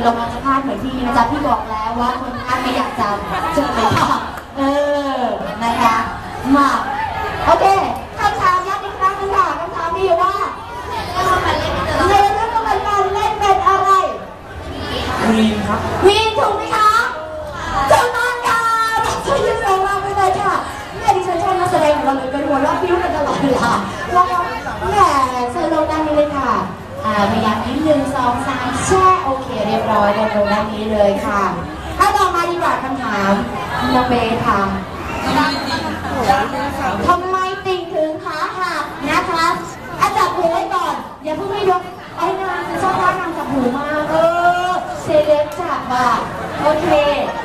ลงมาจะพลาดเหมือนพี่นะจ๊ะพี่บอกแล้วว่าคนพลาดไม่อยากจำเชิญเลยค่ะนะคะมาโอเคคำถามย้ำอีกครั้งนึงค่ะคำถามมีอยู่ว่าในเรื่องของการเล่นเป็นอะไรวีนครับวีนถูกไหมคะถูกต้องค่ะช่วยยืนมากไปเลยค่ะแม่ดิฉันชอบนักแสดงของเราเลยเป็นหัวเราะพิ้วกันตลอดเวลาแล้วก็แหมเชิญลงด้านนี้เลยค่ะพยายามยิ้ม1 2 3แช่โอเคเรียบร้อยลงด้านนี้เลยค่ะถ้าต่อมาดีกว่าคำถามน้องเบย์ค่ะทำไมติ่งถึงขาหักนะคะจับหูไว้ก่อนอย่าเพิ่งไม่ยกไอ้นางชอบท่านางจับหูมากเซเลบจับอ่ะโอเค